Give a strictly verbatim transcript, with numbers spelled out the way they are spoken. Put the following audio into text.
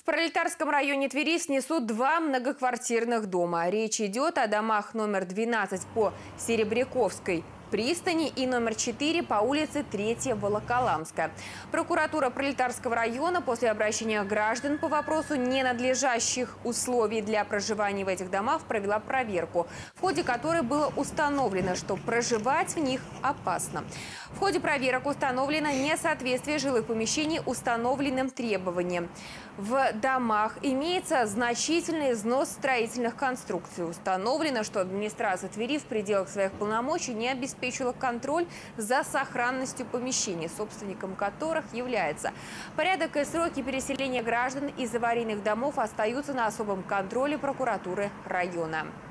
Пролетарском районе Твери снесут два многоквартирных дома. Речь идет о домах номер двенадцать по Серебряковской пристани и номер четыре по улице третья Волоколамская. Прокуратура Пролетарского района после обращения граждан по вопросу ненадлежащих условий для проживания в этих домах провела проверку, в ходе которой было установлено, что проживать в них опасно. В ходе проверок установлено несоответствие жилых помещений установленным требованиям. В домах имеется значительный износ строительных конструкций. Установлено, что администрация Твери в пределах своих полномочий не обеспечила контроль за сохранностью помещений, собственником которых является. Порядок и сроки переселения граждан из аварийных домов остаются на особом контроле прокуратуры района.